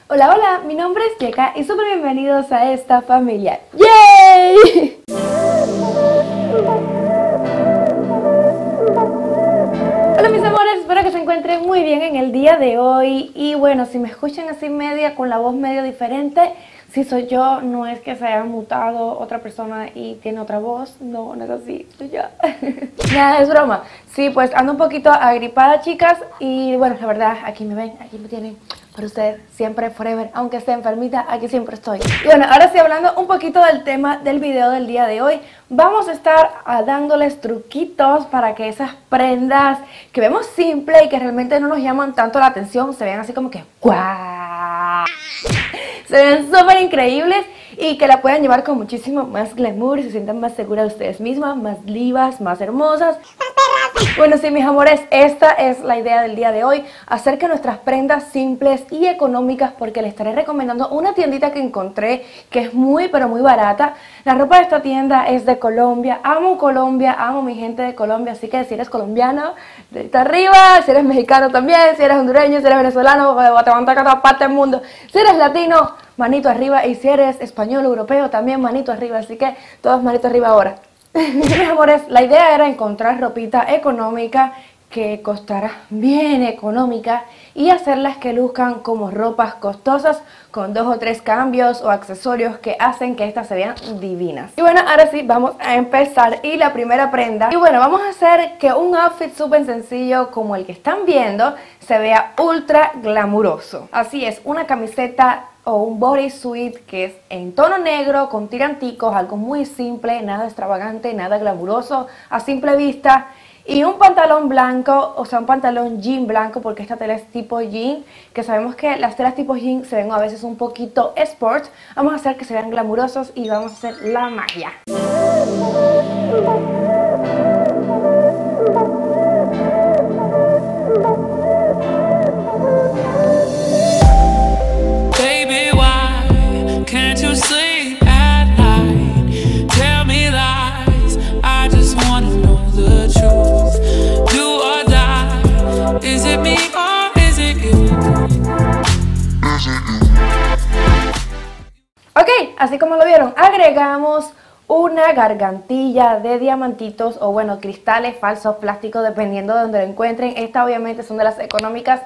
Hola, hola, mi nombre es Yeka y súper bienvenidos a esta familia. ¡Yay! Hola mis amores, espero que se encuentren muy bien en el día de hoy. Y bueno, si me escuchan así media, con la voz medio diferente, si soy yo, no es que se haya mutado otra persona y tiene otra voz, no, no es así, soy yo. Nada, es broma. Sí, pues ando un poquito agripada, chicas, y bueno, la verdad, aquí me ven, aquí me tienen. Para usted, siempre, forever, aunque esté enfermita, aquí siempre estoy. Y bueno, ahora sí, hablando un poquito del tema del video del día de hoy, vamos a estar dándoles truquitos para que esas prendas que vemos simple y que realmente no nos llaman tanto la atención, se vean así como que ¡guau! Se ven súper increíbles y que la puedan llevar con muchísimo más glamour y se sientan más seguras de ustedes mismas, más divas, más hermosas. Bueno, sí, mis amores, esta es la idea del día de hoy, hacer que nuestras prendas simples y económicas, porque les estaré recomendando una tiendita que encontré que es muy, pero muy barata. La ropa de esta tienda es de Colombia, amo mi gente de Colombia, así que si eres colombiano, dedito arriba, si eres mexicano también, si eres hondureño, si eres venezolano, de Guatemala, cada parte del mundo, si eres latino, manito arriba, y si eres español, europeo, también manito arriba, así que todos manito arriba ahora. Mis amores, la idea era encontrar ropita económica que costara bien económica y hacerlas que luzcan como ropas costosas con 2 o 3 cambios o accesorios que hacen que estas se vean divinas. Y bueno, ahora sí, vamos a empezar. Y la primera prenda, y bueno, vamos a hacer que un outfit súper sencillo como el que están viendo se vea ultra glamuroso. Así es, una camiseta o un bodysuit que es en tono negro con tiranticos, algo muy simple, nada extravagante, nada glamuroso a simple vista, y un pantalón blanco, o sea un pantalón jean blanco, porque esta tela es tipo jean, que sabemos que las telas tipo jean se ven a veces un poquito sport. Vamos a hacer que se vean glamurosos y vamos a hacer la magia. Ok, así como lo vieron, agregamos una gargantilla de diamantitos o bueno, cristales falsos, plásticos, dependiendo de donde lo encuentren. Estas obviamente son de las económicas,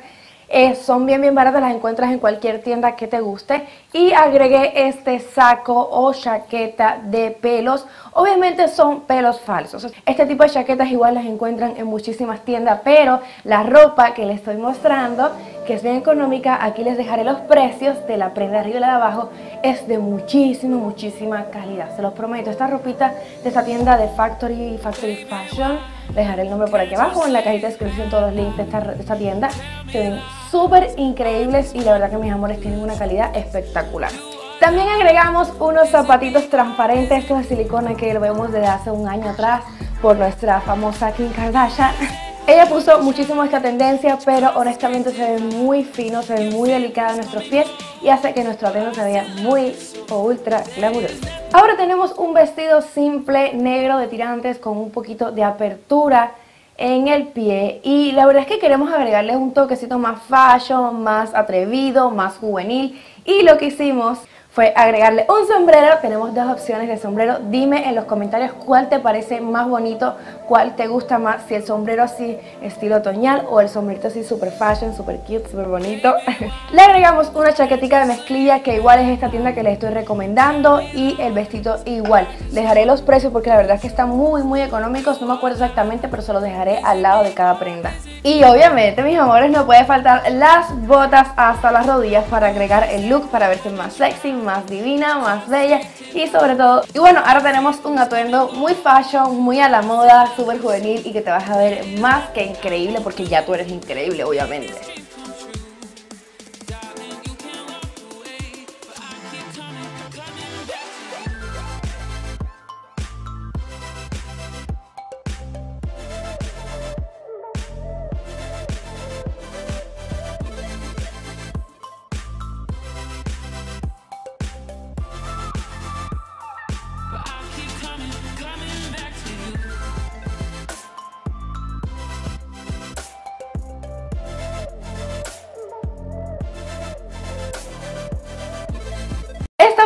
son bien baratas, las encuentras en cualquier tienda que te guste. Y agregué este saco o chaqueta de pelos, obviamente son pelos falsos. Este tipo de chaquetas igual las encuentran en muchísimas tiendas, pero la ropa que les estoy mostrando, que es bien económica, aquí les dejaré los precios de la prenda de arriba y la de abajo, es de muchísima calidad, se los prometo. Esta ropita de esta tienda de Factory Fashion, les dejaré el nombre por aquí abajo, en la cajita de descripción todos los links de esta tienda, se ven súper increíbles y la verdad que mis amores tienen una calidad espectacular. También agregamos unos zapatitos transparentes, estos de silicona que lo vemos desde hace un año atrás por nuestra famosa Kim Kardashian. Ella puso muchísimo esta tendencia, pero honestamente se ve muy fino, se ve muy delicado en nuestros pies y hace que nuestro atuendo se vea muy o ultra glamuroso. Ahora tenemos un vestido simple negro de tirantes con un poquito de apertura en el pie y la verdad es que queremos agregarle un toquecito más fashion, más atrevido, más juvenil, y lo que hicimos fue agregarle un sombrero. Tenemos 2 opciones de sombrero. Dime en los comentarios cuál te parece más bonito, cuál te gusta más, si el sombrero así estilo otoñal o el sombrerito así super fashion, super cute, super bonito. Le agregamos una chaquetica de mezclilla que igual es esta tienda que les estoy recomendando, y el vestido igual. Dejaré los precios porque la verdad es que están muy económicos, no me acuerdo exactamente, pero se los dejaré al lado de cada prenda. Y obviamente, mis amores, no puede faltar las botas hasta las rodillas para agregar el look, para verse más sexy, más divina, más bella y sobre todo. Y bueno, ahora tenemos un atuendo muy fashion, muy a la moda, súper juvenil y que te vas a ver más que increíble, porque ya tú eres increíble, obviamente.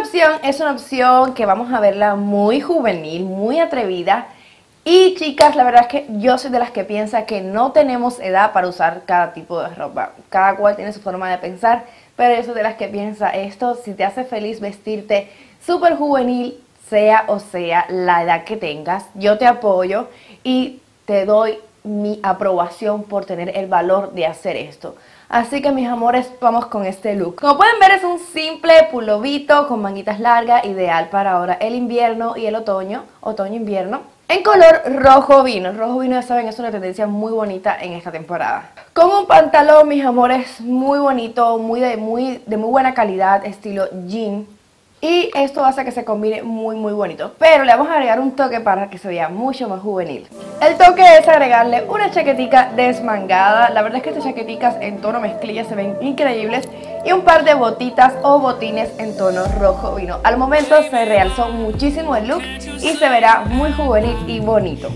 opción es una opción que vamos a verla muy juvenil, muy atrevida. Y chicas, la verdad es que yo soy de las que piensa que no tenemos edad para usar cada tipo de ropa. Cada cual tiene su forma de pensar, pero yo soy de las que piensa esto, si te hace feliz vestirte súper juvenil, sea o sea la edad que tengas, yo te apoyo y te doy mi aprobación por tener el valor de hacer esto. Así que mis amores, vamos con este look. Como pueden ver, es un simple pulovito con manguitas largas, ideal para ahora el invierno y el otoño, otoño-invierno. En color rojo vino. El rojo vino, ya saben, es una tendencia muy bonita en esta temporada. Con un pantalón, mis amores, muy bonito, de muy buena calidad, estilo jean. Y esto hace que se combine muy bonito. Pero le vamos a agregar un toque para que se vea mucho más juvenil. El toque es agregarle una chaquetica desmangada. La verdad es que estas chaqueticas en tono mezclilla se ven increíbles. Y un par de botitas o botines en tono rojo vino. Al momento se realzó muchísimo el look y se verá muy juvenil y bonito.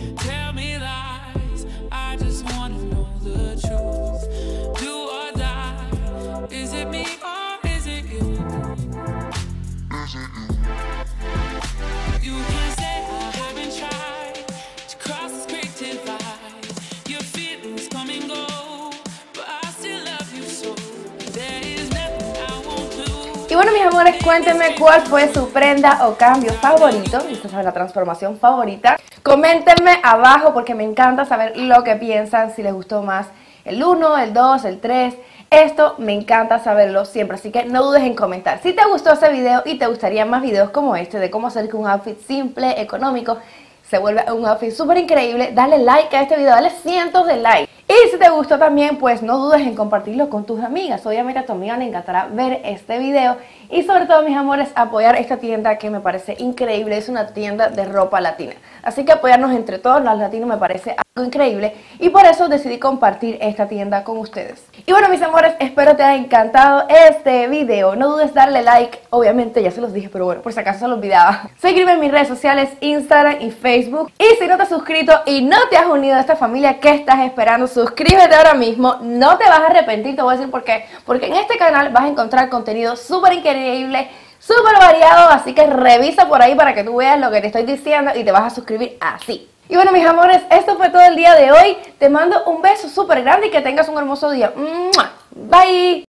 Y bueno, mis amores, cuéntenme cuál fue su prenda o cambio favorito. Y ustedes saben la transformación favorita. Coméntenme abajo porque me encanta saber lo que piensan. Si les gustó más el 1, el 2, el 3. Esto me encanta saberlo siempre, así que no dudes en comentar. Si te gustó ese video y te gustarían más videos como este de cómo hacer que un outfit simple, económico, se vuelve un outfit súper increíble, dale like a este video, dale cientos de likes. Y si te gustó también, pues no dudes en compartirlo con tus amigas. Obviamente a tu amiga le encantará ver este video. Y sobre todo, mis amores, apoyar esta tienda que me parece increíble. Es una tienda de ropa latina. Así que apoyarnos entre todos los latinos me parece algo increíble. Y por eso decidí compartir esta tienda con ustedes. Y bueno, mis amores, espero te haya encantado este video. No dudes darle like. Obviamente ya se los dije, pero bueno, por si acaso se lo olvidaba. Seguirme en mis redes sociales, Instagram y Facebook. Y si no te has suscrito y no te has unido a esta familia, ¿qué estás esperando? Suscríbete ahora mismo, no te vas a arrepentir, te voy a decir por qué. Porque en este canal vas a encontrar contenido súper increíble, súper variado, así que revisa por ahí para que tú veas lo que te estoy diciendo y te vas a suscribir así. Y bueno, mis amores, esto fue todo el día de hoy. Te mando un beso súper grande y que tengas un hermoso día. ¡Mua! Bye.